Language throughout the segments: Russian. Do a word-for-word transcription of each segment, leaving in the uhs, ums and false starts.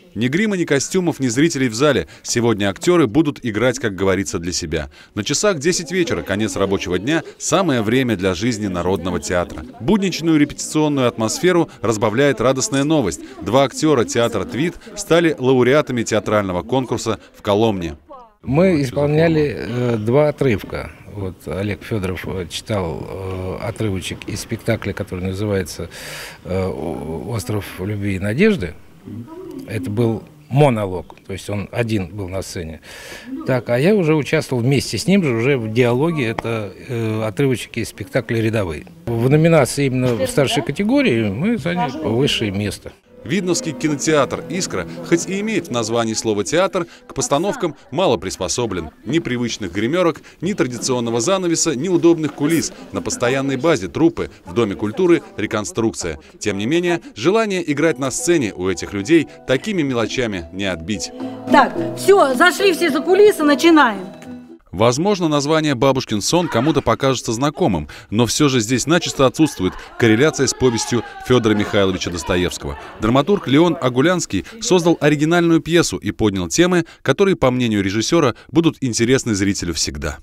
Ни грима, ни костюмов, ни зрителей в зале. Сегодня актеры будут играть, как говорится, для себя. На часах десять вечера, конец рабочего дня, самое время для жизни народного театра. Будничную репетиционную атмосферу разбавляет радостная новость. Два актера театра «Твит» стали лауреатами театрального конкурса в Коломне. Мы исполняли э, два отрывка. Вот Олег Федоров читал э, отрывочек из спектакля, который называется э, «Остров любви и надежды». Это был монолог, то есть он один был на сцене. Так, а я уже участвовал вместе с ним же уже в диалоге. Это э, отрывочки из спектакля «Рядовые». В номинации именно в старшей категории мы заняли высшее место. Видновский кинотеатр «Искра», хоть и имеет в названии слово «театр», к постановкам мало приспособлен. Ни привычных гримерок, ни традиционного занавеса, ни удобных кулис. На постоянной базе труппы, в Доме культуры реконструкция. Тем не менее, желание играть на сцене у этих людей такими мелочами не отбить. Так, все, зашли все за кулисы, начинаем. Возможно, название «Бабушкин сон» кому-то покажется знакомым, но все же здесь начисто отсутствует корреляция с повестью Федора Михайловича Достоевского. Драматург Леон Агулянский создал оригинальную пьесу и поднял темы, которые, по мнению режиссера, будут интересны зрителю всегда.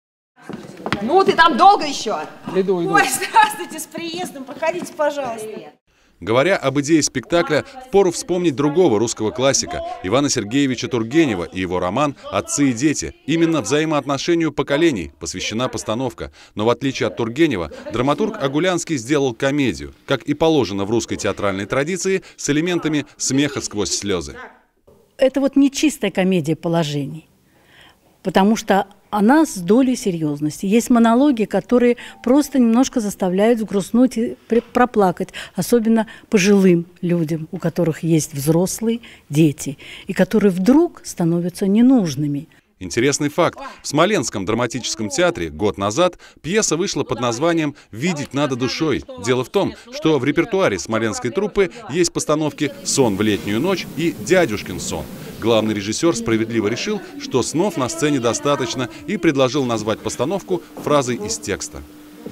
Ну, ты там долго еще? Иду, иду. Ой, здравствуйте, с приездом, проходите, пожалуйста. Говоря об идее спектакля, впору вспомнить другого русского классика Ивана Сергеевича Тургенева и его роман «Отцы и дети». Именно взаимоотношению поколений посвящена постановка. Но в отличие от Тургенева, драматург Агулянский сделал комедию, как и положено в русской театральной традиции, с элементами смеха сквозь слезы. Это вот не чистая комедия положений, потому что она с долей серьезности. Есть монологи, которые просто немножко заставляют взгрустнуть и проплакать, особенно пожилым людям, у которых есть взрослые дети, и которые вдруг становятся ненужными. Интересный факт. В Смоленском драматическом театре год назад пьеса вышла под названием «Видеть надо душой». Дело в том, что в репертуаре смоленской труппы есть постановки «Сон в летнюю ночь» и «Дядюшкин сон». Главный режиссер справедливо решил, что снов на сцене достаточно, и предложил назвать постановку фразой из текста.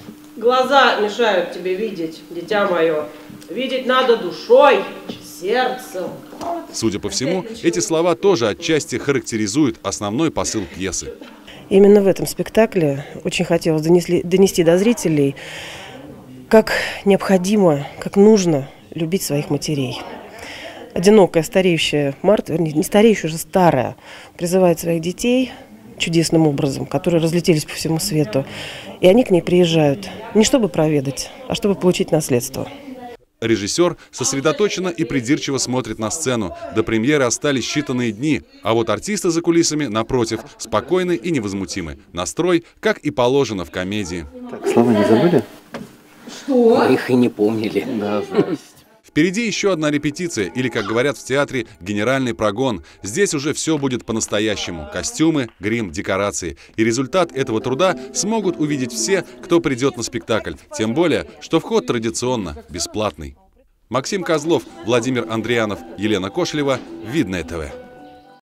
Глаза мешают тебе видеть, дитя мое. Видеть надо душой, сердцем. Судя по всему, эти слова тоже отчасти характеризуют основной посыл пьесы. Именно в этом спектакле очень хотелось донесли, донести до зрителей, как необходимо, как нужно любить своих матерей. Одинокая стареющая Марта, вернее, не стареющая, уже старая, призывает своих детей чудесным образом, которые разлетелись по всему свету. И они к ней приезжают не чтобы проведать, а чтобы получить наследство. Режиссер сосредоточенно и придирчиво смотрит на сцену. До премьеры остались считанные дни, а вот артисты за кулисами, напротив, спокойны и невозмутимы. Настрой, как и положено в комедии. Так, слова не забыли? Что? Мы их и не помнили. Да, Впереди еще одна репетиция, или, как говорят в театре, генеральный прогон. Здесь уже все будет по-настоящему. Костюмы, грим, декорации. И результат этого труда смогут увидеть все, кто придет на спектакль. Тем более, что вход традиционно бесплатный. Максим Козлов, Владимир Андрианов, Елена Кошлева. Видное ТВ.